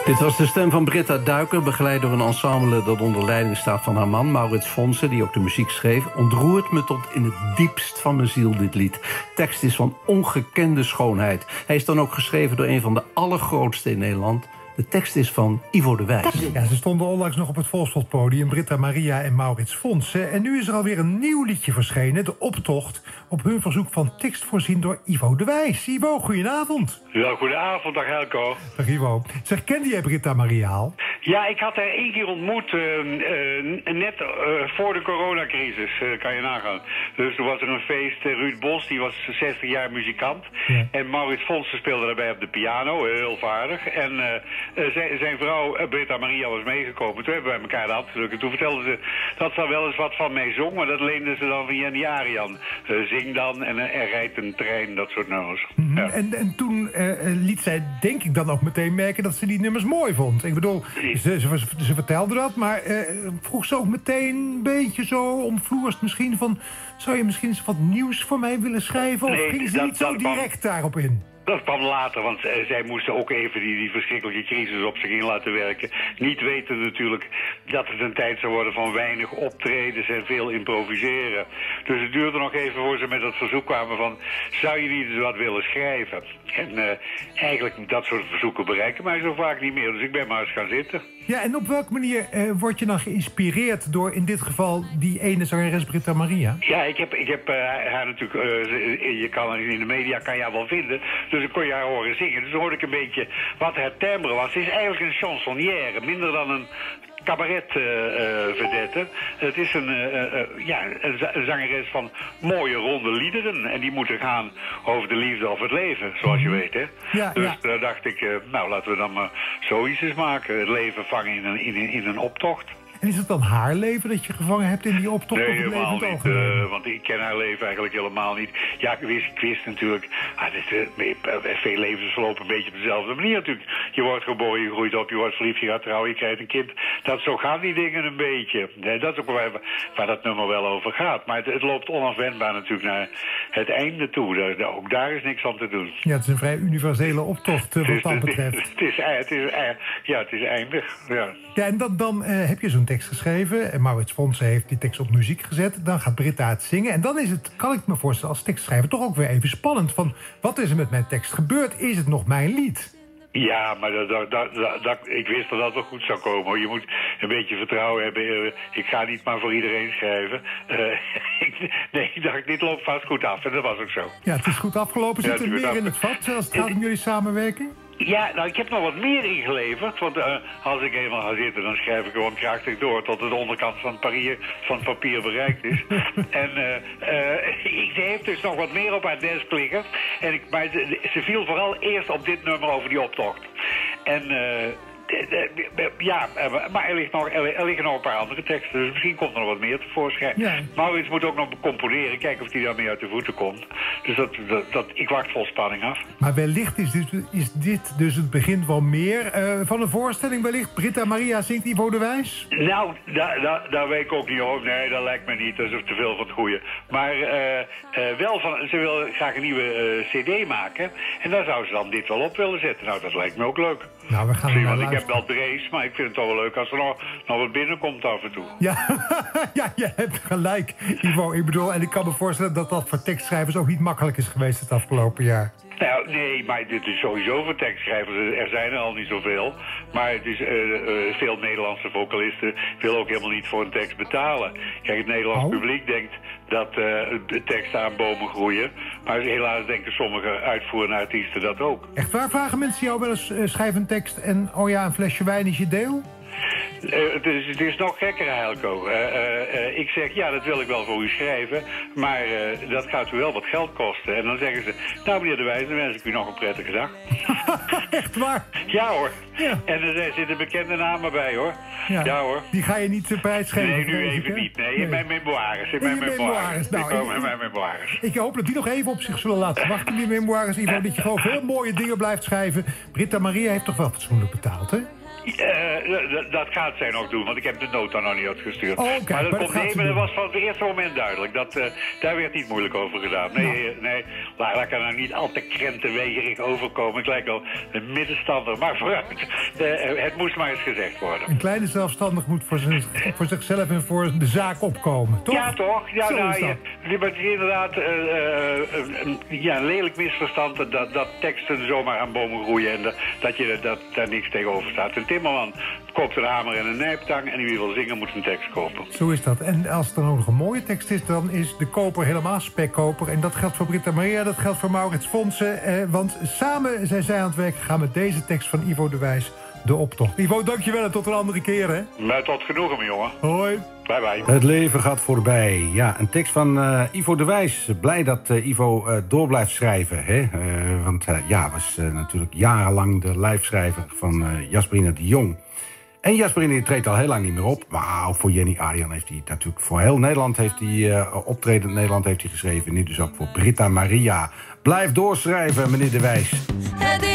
Dit was de stem van Britta Duiker, begeleid door een ensemble dat onder leiding staat van haar man, Maurits Fonse, die ook de muziek schreef. Ontroert me tot in het diepst van mijn ziel, dit lied. Tekst is van ongekende schoonheid. Hij is dan ook geschreven door een van de allergrootste in Nederland. De tekst is van Ivo de Wijs. Ja, ze stonden onlangs nog op het Volksflotpodium, Britta Maria en Maurits Fonse. En nu is er alweer een nieuw liedje verschenen, De Optocht. Op hun verzoek van tekst voorzien door Ivo de Wijs. Ivo, goedenavond. Ja, goedenavond, dag Helco. Dag Ivo. Zeg, kende jij Britta Maria al? Ja, ik had haar 1 keer ontmoet, net voor de coronacrisis, kan je nagaan. Dus toen was er een feest, Ruud Bos, die was 60 jaar muzikant. Ja. En Maurits Fonse speelde daarbij op de piano, heel vaardig. En zijn vrouw, Britta Maria, was meegekomen. Toen hebben we bij elkaar de hand gedrukt. En toen vertelde ze dat ze wel eens wat van mij zong, maar dat leende ze dan van Jenny Arian. Zing dan en er rijdt een trein, dat soort nummers. Ja. En toen liet zij, denk ik, dan ook meteen merken dat ze die nummers mooi vond. Ik bedoel, ze vertelde dat, maar vroeg ze ook meteen een beetje zo omvloerst misschien van, zou je misschien eens wat nieuws voor mij willen schrijven? Of ging ze niet zo direct daarop in? Dat kwam later, want zij moesten ook even die verschrikkelijke crisis op zich in laten werken. Niet weten natuurlijk dat het een tijd zou worden van weinig optredens en veel improviseren. Dus het duurde nog even voor ze met dat verzoek kwamen van, zou je niet eens wat willen schrijven? En eigenlijk dat soort verzoeken bereiken mij zo vaak niet meer, dus ik ben maar eens gaan zitten. Ja, en op welke manier word je dan geïnspireerd door in dit geval die ene zangeres Britta Maria? Ja, ik heb haar natuurlijk, je kan in de media kan je haar wel vinden, dus ik kon je haar horen zingen. Dus dan hoorde ik een beetje wat haar timbre was. Het is eigenlijk een chansonnière, minder dan een cabaret-vedette. Het is een zangeres van mooie ronde liederen. En die moeten gaan over de liefde of het leven, zoals je weet, hè. Ja, dus daar dacht ik, nou, laten we dan maar zoiets eens maken. Het leven vangen in een optocht. En is het dan haar leven dat je gevangen hebt in die optocht? Nee, helemaal niet, want ik ken haar leven eigenlijk helemaal niet. Ja, ik wist natuurlijk, veel levens verlopen een beetje op dezelfde manier natuurlijk. Je wordt geboren, je groeit op, je wordt verliefd, je gaat trouwen, je krijgt een kind. Zo gaan die dingen een beetje. Dat is ook waar dat nummer wel over gaat. Maar het loopt onafwendbaar natuurlijk naar het einde toe. Ook daar is niks aan te doen. Ja, het is een vrij universele optocht wat dat betreft. Het is eindig, ja. Ja, en dan heb je zo'n tekst geschreven. En Maurits Fonse heeft die tekst op muziek gezet. Dan gaat Britta het zingen. En dan is het, kan ik me voorstellen, als tekstschrijver toch ook weer even spannend. Van, wat is er met mijn tekst gebeurd? Is het nog mijn lied? Ja, maar ik wist dat dat wel goed zou komen. Je moet een beetje vertrouwen hebben. Ik ga niet maar voor iedereen schrijven. Ik dacht, dit loopt vast goed af. En dat was ook zo. Ja, het is goed afgelopen. Zit er meer in het vat als het gaat om jullie samenwerking? Ja, nou, ik heb nog wat meer ingeleverd. Want als ik eenmaal ga zitten, dan schrijf ik gewoon krachtig door tot de onderkant van het papier bereikt is. En ze heeft dus nog wat meer op haar desk liggen. Maar ze viel vooral eerst op dit nummer over die optocht. En maar er liggen nog een paar andere teksten. Dus misschien komt er nog wat meer tevoorschijn. Ja. Maurits moet ook nog componeren. Kijken of hij daarmee uit de voeten komt. Dus ik wacht vol spanning af. Maar wellicht is dit dus het begin van meer van een voorstelling. Wellicht Britta Maria zingt Ivo de Wijs? Nou, daar weet ik ook niet over. Nee, dat lijkt me niet. Dat is te veel van het goede. Maar ze wil graag een nieuwe cd maken. En daar zou ze dan dit wel op willen zetten. Nou, dat lijkt me ook leuk. Nou, we gaan want ik heb wel drees, maar ik vind het toch wel leuk als er nog wat binnenkomt af en toe. Ja, ja, je hebt gelijk, Ivo. Ik bedoel, en ik kan me voorstellen dat dat voor tekstschrijvers ook niet makkelijk is geweest het afgelopen jaar. Nou, nee, maar dit is sowieso voor tekstschrijvers. Er zijn er al niet zoveel. Maar het is, veel Nederlandse vocalisten willen ook helemaal niet voor een tekst betalen. Kijk, het Nederlands publiek denkt dat de teksten aan bomen groeien. Maar helaas denken sommige uitvoerende artiesten dat ook. Echt waar? Vragen mensen jou wel eens schrijf een tekst en oh ja, een flesje wijn is je deel? Het is nog gekker, Helco. Ik zeg, ja, dat wil ik wel voor u schrijven, maar dat gaat u wel wat geld kosten. En dan zeggen ze, nou meneer De Wijs, dan wens ik u nog een prettige dag. Echt waar? Ja hoor. Ja. En er zitten bekende namen bij hoor. Ja hoor. Die ga je niet prijsgeven? Nee, nu even niet. Nee, in mijn memoires. In mijn memoires. Ik hoop dat die nog even op zich zullen laten wachten, die memoires, Ivo. Dat je gewoon veel mooie dingen blijft schrijven. Britta Maria heeft toch wel fatsoenlijk betaald, hè? Dat gaat zij nog doen, want ik heb de nota nog niet uitgestuurd. Oh, okay, maar dat was van het eerste moment duidelijk. Daar werd niet moeilijk over gedaan. Nee, laat ik er nou niet al te krentenwegerig overkomen. Ik lijk al een middenstander, maar vooruit. Het moest maar eens gezegd worden. Een kleine zelfstandig moet voor zichzelf en voor de zaak opkomen, toch? Ja, toch? Ja, het is inderdaad een lelijk misverstand dat teksten zomaar aan bomen groeien en dat daar niks tegenover staat. Een timmerman koopt een hamer en een nijptang en wie wil zingen moet een tekst kopen. Zo is dat. En als het dan ook nog een mooie tekst is, dan is de koper helemaal spekkoper. En dat geldt voor Britta Maria, dat geldt voor Maurits Fonsen. Want samen zijn zij aan het werk gegaan met deze tekst van Ivo de Wijs, De Optocht. Ivo, dankjewel en tot een andere keer, hè? Maar tot genoegen, mijn jongen. Hoi. Bye bye. Het leven gaat voorbij. Ja, een tekst van Ivo de Wijs. Blij dat Ivo door blijft schrijven. Hè? Want was natuurlijk jarenlang de lijfschrijver van Jasperina de Jong. En Jasperina treedt al heel lang niet meer op. Maar ook voor Jenny Arian heeft hij natuurlijk voor heel Nederland heeft hij optredend Nederland heeft hij geschreven. Nu dus ook voor Britta Maria. Blijf doorschrijven, meneer de Wijs.